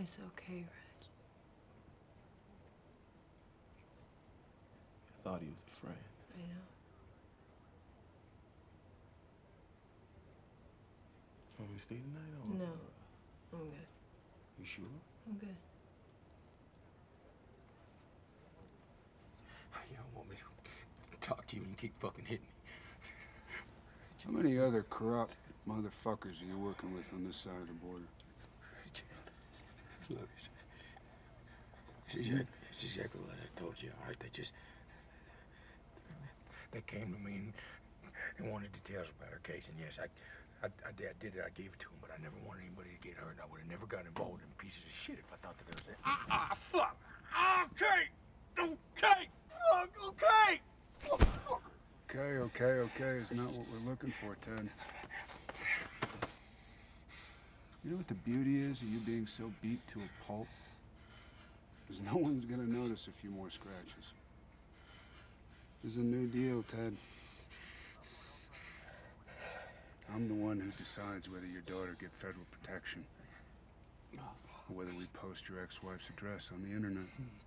It's okay, Reg. I thought he was a friend. I know. Want me to stay tonight? Or, No. I'm good. You sure? I'm good. You don't want me to talk to you and you keep fucking hitting me. How many other corrupt motherfuckers are you working with on this side of the border? Look, it's exactly what I told you, all right? They came to me and they wanted details about her case, and yes, I did it. I gave it to them, but I never wanted anybody to get hurt, and I would have never got involved in pieces of shit if I thought that there was a... fuck! Okay! Okay! Fuck! Okay! Okay is not what we're looking for, Ted. You know what the beauty is of you being so beat to a pulp? Is no one's gonna notice a few more scratches. This is a new deal, Ted. I'm the one who decides whether your daughter get federal protection, or whether we post your ex-wife's address on the internet.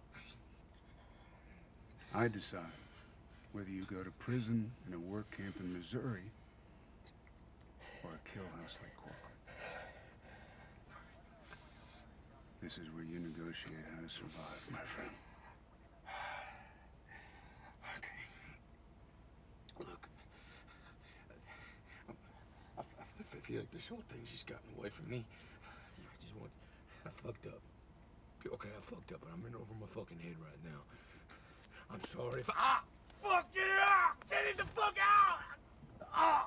I decide whether you go to prison in a work camp in Missouri or a kill house like Corcoran. This is where you negotiate how to survive, my friend. Okay. Look, I feel like this whole thing's just gotten away from me. I fucked up. Okay, I fucked up, and I'm in over my fucking head right now. I'm sorry if fuck, get it out! Get it the fuck out!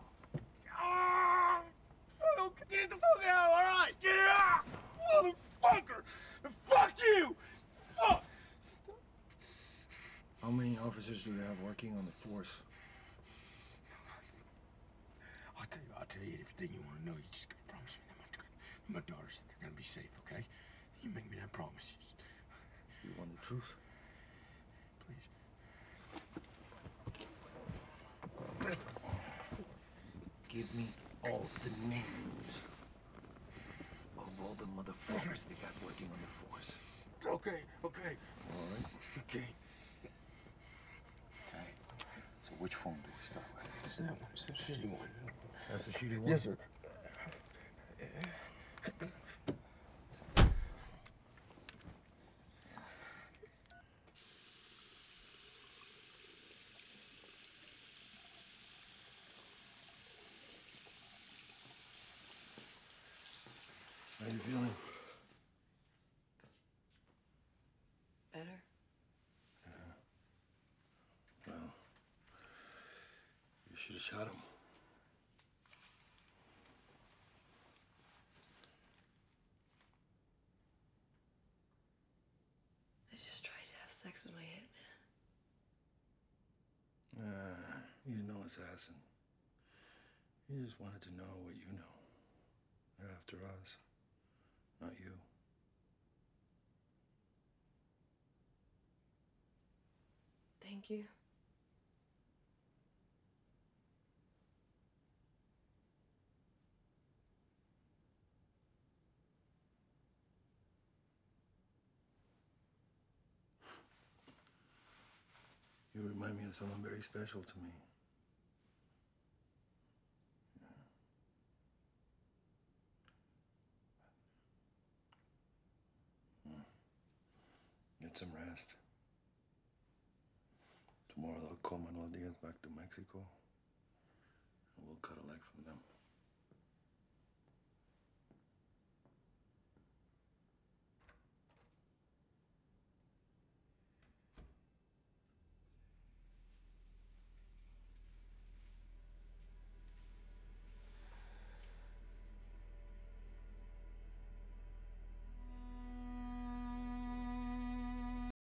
Fuck, get it the fuck out, all right? Get it out! Motherfucker! Fuck you! Fuck! How many officers do you have working on the force? I'll tell you everything you want to know. You just gotta promise me that my daughters, they're gonna be safe, okay? You make me that promise. You want the truth? Please. Give me all the names of all the motherfuckers they got working on the force. Okay. All right? Okay. Okay. So which phone do we start with? It's that one. It's the shitty one. That's the shitty one? Yes, sir. How you feeling? Better? Well, you should have shot him. I just tried to have sex with my hitman. He's no assassin. He just wanted to know what you know. They're after us, not you. Thank you. You remind me of someone very special to me. Get some rest. Tomorrow they'll call Manuel Diaz back to Mexico, and we'll cut a leg from that.